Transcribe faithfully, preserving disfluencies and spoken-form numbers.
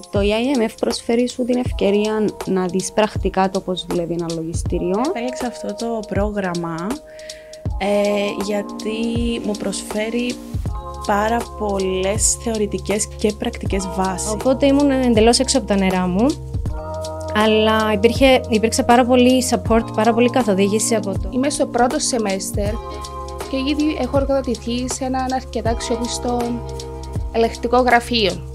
Το ι άι εμ εφ προσφέρει σου την ευκαιρία να δεις πρακτικά το πώς δουλεύει ένα λογιστήριο. Επέλεξα αυτό το πρόγραμμα ε, γιατί μου προσφέρει πάρα πολλές θεωρητικές και πρακτικές βάσεις. Οπότε ήμουν εντελώς έξω από τα νερά μου, αλλά υπήρχε, υπήρξε πάρα πολύ support, πάρα πολύ καθοδήγηση από το... Είμαι στο πρώτο σεμέστερ και ήδη έχω εργοδοτηθεί σε έναν αρκετά αξιόπιστο ελεγκτικό γραφείο.